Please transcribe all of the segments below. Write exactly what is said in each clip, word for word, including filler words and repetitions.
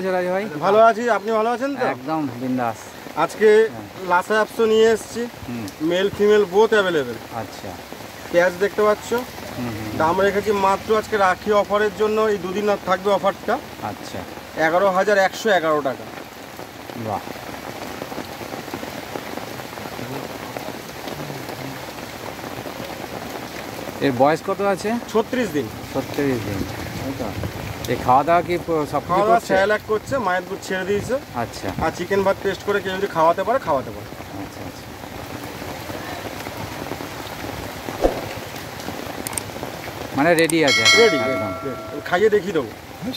আছো রাজু ভাই? ভালো আছি, আপনি ভালো আছেন তো? একদম বিন্দাস। আজকে লাসা অ্যাপসো নিয়ে এসেছি, মেল ফিমেল বোথ অ্যাভেলেবেল। আচ্ছা, পেঁয়াজ দেখতে পাচ্ছ, দাম রেখেছি মাত্র আজকে রাখি অফারের জন্য, এই দুদিন আর থাকবে অফারটা। আচ্ছা, এগারো হাজার একশো এগারো টাকা। বাহ, এর বয়স কত আছে? ছত্রিশ দিন। ছত্রিশ দিন, তাই তো? এই খাওয়া দাওয়া কি সব কিছু করছে? স্যালাড করছে, মায়ের দুধ ছেড়ে দিয়েছে। আচ্ছা, আর চিকেন ভাত টেস্ট করে কেউ যদি খাওয়াতে পারে খাওয়াতে পারে। আচ্ছা আচ্ছা, মানে রেডি আছে? রেডি, খাইয়ে দেখিয়ে দেবো।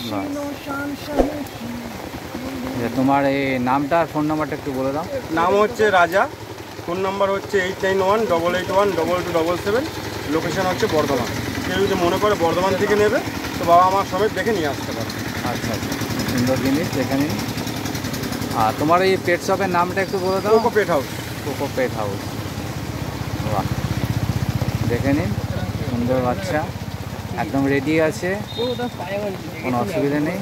তোমার এই নামটা আর ফোন নাম্বারটা একটু বলে দাও। নাম হচ্ছে রাজা, ফোন নাম্বার হচ্ছে eight nine one double eight one double two double seven, location হচ্ছে বর্ধমান। কেউ যদি মনে করে বর্ধমান থেকে নেবে তো বাবা আমার সমেত দেখে নিয়ে আসতে পারে। আচ্ছা আচ্ছা, সুন্দর জিনিস, দেখে নিন। আর তোমার এই পেট শপের নামটা একটু বলে দাও। Coco Pet House. Coco Pet House, বাহ, দেখে নিন, সুন্দর বাচ্চা, একদম রেডি আছে, কোনো অসুবিধা নেই।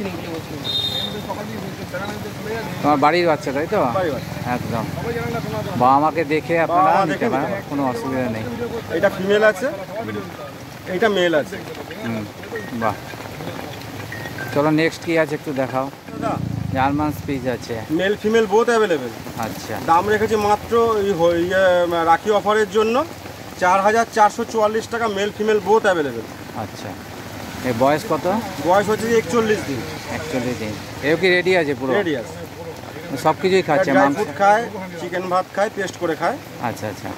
তোমার বাড়ির বাচ্চা, তাই তো? একদম, বাবা মাকে দেখে আপনারা নিতে পারেন, কোনো অসুবিধা নেই। এটা ফিমেল আছে, এটা মেল আছে। হুম, বাহ, চলো নেক্সট কি আছে একটু দেখাও। জার্মান স্পিচ আছে, মেল ফিমেল বোথ অ্যাভেলেবেল। আচ্ছা, দাম রেখেছি মাত্র ইয়ে রাখি অফারের জন্য চার হাজার চারশো চুয়াল্লিশ টাকা, মেল ফিমেল বোথ অ্যাভেলেবেল। আচ্ছা, এর বয়স কত? বয়স হচ্ছে একচল্লিশ দিন। একচল্লিশ দিন, এও কি রেডি আছে? পুরো রেডি আছে, সব কিছুই খাচ্ছে, ড্রাই ফ্রুট খায়, চিকেন ভাত খায়, পেস্ট করে খায়। আচ্ছা আচ্ছা,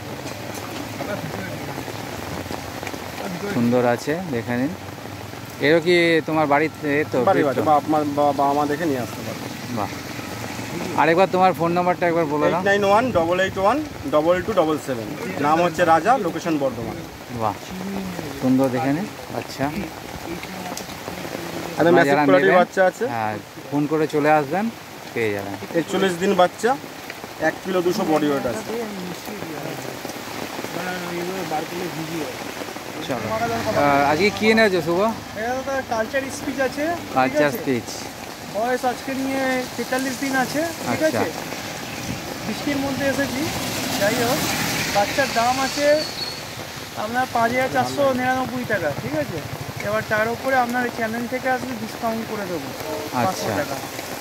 সুন্দর আছে, দেখে নিন। এরও কি তোমার বাড়িতে? তো বাবা মা দেখে নিয়ে আসতে পারবে। বাহ, আরেকবার তোমার ফোন নাম্বারটা একবার বলে দাও। Eight nine one double eight one double two double seven, নাম হচ্ছে রাজা, লোকেশন বর্ধমান। বাহ, সুন্দর, দেখে নিন। আচ্ছা, বাচ্চা আছে, হ্যাঁ, ফোন করে চলে আসবেন, পেয়ে যাবেন। একচল্লিশ দিন বাচ্চা, এক কিলো দুশো বডি ওয়েট আছে। চলো, আজকে কি এনেছো শুভ? কালচার স্পিচ আছে। কালচার স্পিচ, বয়স আজকে নিয়ে তেতাল্লিশ দিন আছে। ঠিক আছে, বৃষ্টির মধ্যে এসেছি, যাই হোক। বাচ্চার দাম আছে আপনার পাঁচ হাজার চারশো নিরানব্বই টাকা। ঠিক আছে, এবার তার উপরে আপনার চ্যানেল থেকে আসলে ডিসকাউন্ট করে দেবো পাঁচশো টাকা।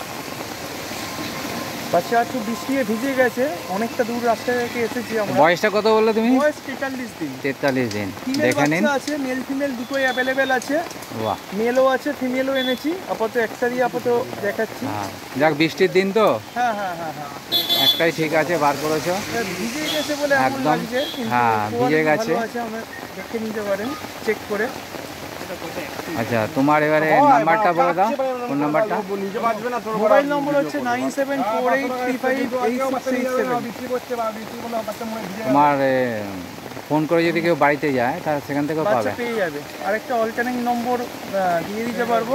বাচ্চা একটু বৃষ্টি ভিজে গেছে, অনেকটা দূর রাস্তা থেকে এসেছি আমরা। বয়সটা কত বললে তুমি? বয়স তেতাল্লিশ দিন। তেতাল্লিশ দিন, দেখে নিন। আছে মেল ফিমেল দুটোই অ্যাভেলেবেল আছে। বাহ, মেলও আছে, ফিমেলও এনেছি। আপাতত একটারই আপাতত দেখাচ্ছি। যাক, বৃষ্টির দিন তো, হ্যাঁ হ্যাঁ হ্যাঁ হ্যাঁ, একটাই ঠিক আছে, বার করেছো। ভিজে গেছে বলে একদম, হ্যাঁ, ভিজে গেছে। দেখে নিতে পারেন চেক করে। আচ্ছা, তোমার এবারে নাম্বারটা বলে দাও, ফোন নাম্বারটা। মোবাইল নম্বর হচ্ছে nine seven four eight three five eight six eight seven. তোমার ফোন করে যদি কেউ বাড়িতে যায় তাহলে সেখান থেকেও পাবে, পেয়ে যাবে। আরেকটা অল্টারনেট নম্বর দিয়ে দিতে পারবো।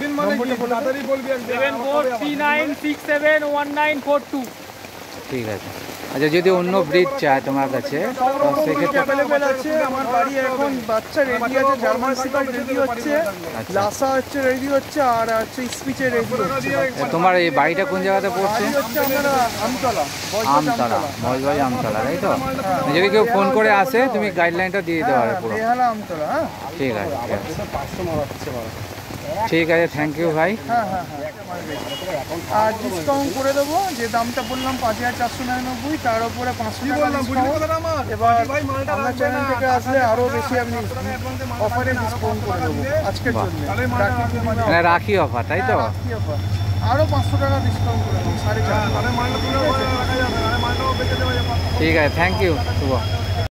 ঠিক আছে। আচ্ছা, যদি অন্য ব্রিড চায় তোমার কাছে সেক্ষেত্রে অ্যাভেলেবেল আছে। আমার বাড়ি এখন বাচ্চা রেডি আছে, জার্মান শেপার্ড রেডি হচ্ছে, লাসা হচ্ছে রেডি হচ্ছে, আর হচ্ছে স্পিচে রেডি হচ্ছে। তোমার এই বাড়িটা কোন জায়গাতে পড়ছে? হচ্ছে আমরা আমতলা, আমতলা, মহেশবাড়ি আমতলা, তাই তো? যদি কেউ ফোন করে আসে তুমি গাইডলাইনটা দিয়ে দিতে পারবে পুরো। আমতলা, হ্যাঁ, ঠিক আছে, ঠিক আছে, থ্যাংক ইউ ভাই। হ্যাঁ হ্যাঁ হ্যাঁ, আর ডিসকাউন্ট করে দেবো। যে দামটা বললাম পাঁচ হাজার চারশো নিরানব্বই, তার উপরে পাঁচশো টাকা ডিসকাউন্ট। এবার আপনার চ্যানেল থেকে আসলে আরও বেশি আপনি অফারে ডিসকাউন্ট করে দেবো আজকের জন্য। মানে রাখি অফার, তাই তো? রাখি অফার, আরও পাঁচশো টাকা ডিসকাউন্ট করে দেবো, সাড়ে চার। ঠিক আছে, থ্যাংক ইউ শুভ।